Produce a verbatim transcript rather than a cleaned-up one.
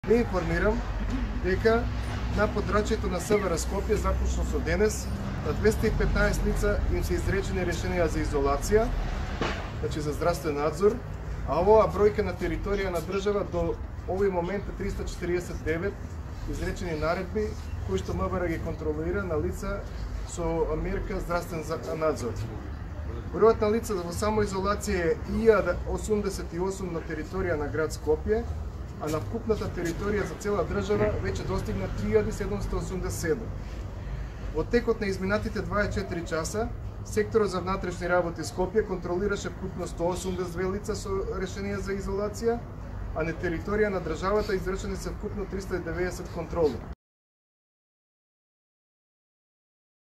Ви информирам дека на подрачјето на СВР Скопје започно со денес на двеста и петнаесет лица им се изречени решенија за изолација, значи за здравствен надзор, а оваа бројка на територија на држава до овој момент е триста четиридесет и девет изречени наредби кои што МВР ги контролира на лица со мерка здравствен надзор. Бројот на лица во самоизолација е илјада осумдесет и осум на територија на град Скопје, а на вкупната територија за цела држава веќе достигна три илјади седумстотини осумдесет и седум. Во текот на изминатите дваесет и четири часа, секторот за внатрешни работи Скопје контролираше вкупно сто осумдесет и две лица со решенија за изолација, а на територија на државата извршени се вкупно триста и деветдесет контроли.